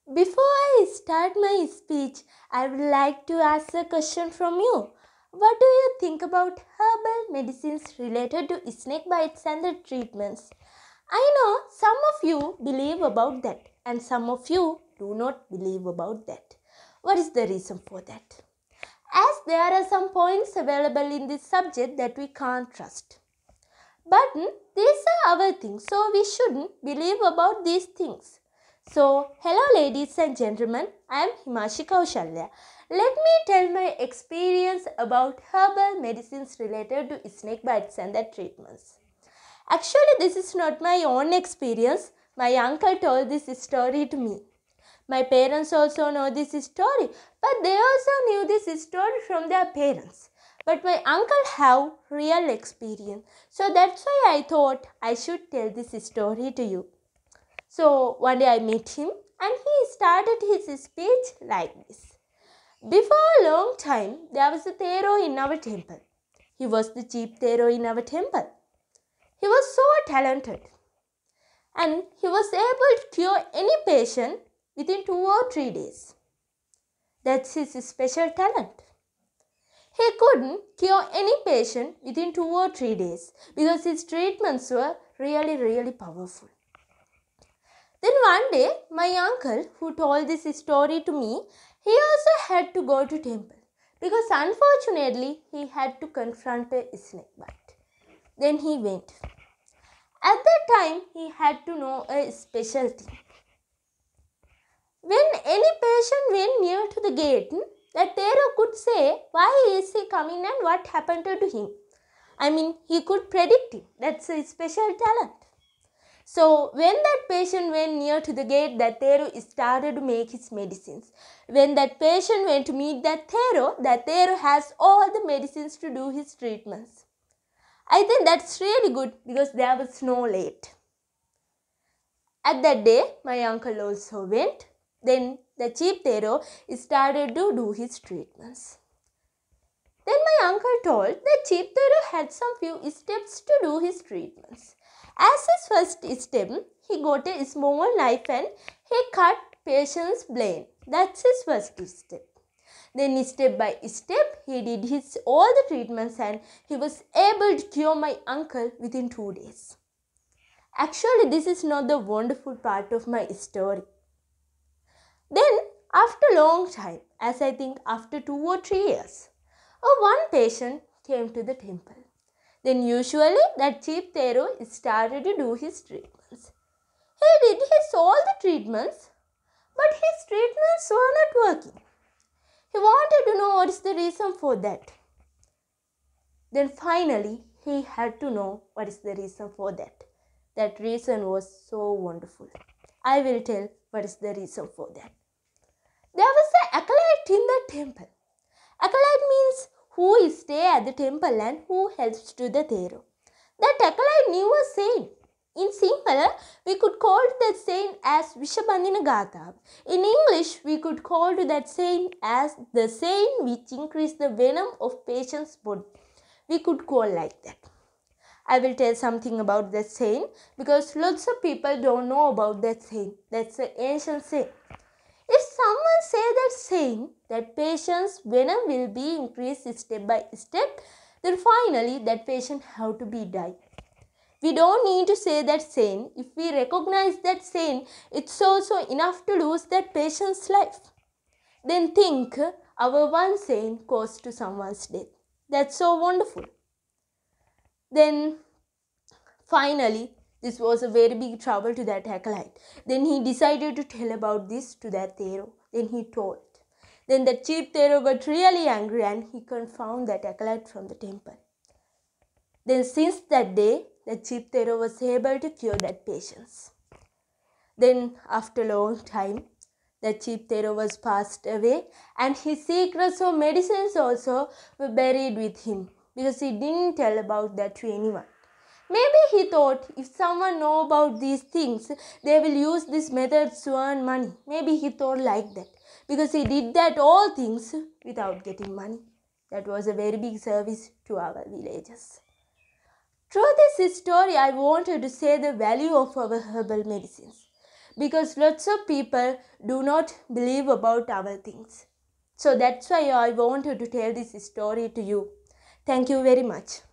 Before I start my speech, I would like to ask a question from you. What do you think about herbal medicines related to snake bites and the treatments? I know some of you believe about that and some of you do not believe about that. What is the reason for that? As there are some points available in this subject that we can't trust. But these are our things, so we shouldn't believe about these things. So, hello ladies and gentlemen, I am Himashi Kaushalya. Let me tell my experience about herbal medicines related to snake bites and their treatments. Actually, this is not my own experience. My uncle told this story to me. My parents also know this story, but they also knew this story from their parents. But my uncle have real experience, so that's why I thought I should tell this story to you. So one day I met him and he started his speech like this. Before a long time, there was a Thero in our temple. He was the chief Thero in our temple. He was so talented and he was able to cure any patient within 2 or 3 days. That's his special talent. He couldn't cure any patient within 2 or 3 days because his treatments were really powerful. Then one day, my uncle who told this story to me, he also had to go to temple because unfortunately he had to confront a snake bite. Then he went. At that time, he had to know a special thing. When any patient went near to the gate, that Tero could say why is he coming and what happened to him. I mean, he could predict it. That's a special talent. So, when that patient went near to the gate, that Tero started to make his medicines. When that patient went to meet that Tero has all the medicines to do his treatments. I think that's really good because there was no late. At that day, my uncle also went. Then the chief Tero started to do his treatments. Then my uncle told that chief Tero had some few steps to do his treatments. As his first step, he got a small knife and he cut patient's brain. That's his first step. Then step by step, he did all the treatments and he was able to cure my uncle within 2 days. Actually, this is not the wonderful part of my story. Then, after a long time, as I think after 2 or 3 years, one patient came to the temple. Then usually that chief Tero started to do his treatments. He did all the treatments, but his treatments were not working. He wanted to know what is the reason for that. Then finally, he had to know what is the reason for that. That reason was so wonderful. I will tell what is the reason for that. There was an acolyte in the temple. Acolyte means who stay at the temple and who helps to the Thero. That acolyte knew a saint. In Sinhala, we could call that saint as Vishabandhina Gatha. In English, we could call to that saint as the saint which increased the venom of patient's body. We could call like that. I will tell something about that saint because lots of people don't know about that saint. That's an ancient saint. If someone say that saying that patient's venom will be increased step by step, then finally that patient have to be died. We don't need to say that saying. If we recognize that saying, it's also enough to lose that patient's life. Then think our one saying caused to someone's death. That's so wonderful. Then finally, this was a very big trouble to that acolyte. Then he decided to tell about this to that Thero. Then he told. Then the chief Thero got really angry and he confounded that acolyte from the temple. Then since that day, the chief Thero was able to cure that patient. Then after a long time, the chief Thero was passed away and his secrets of medicines also were buried with him because he didn't tell about that to anyone. Maybe he thought if someone know about these things, they will use these methods to earn money. Maybe he thought like that because he did that all things without getting money. That was a very big service to our villages. Through this story, I wanted to say the value of our herbal medicines. because lots of people do not believe about our things. So that's why I wanted to tell this story to you. Thank you very much.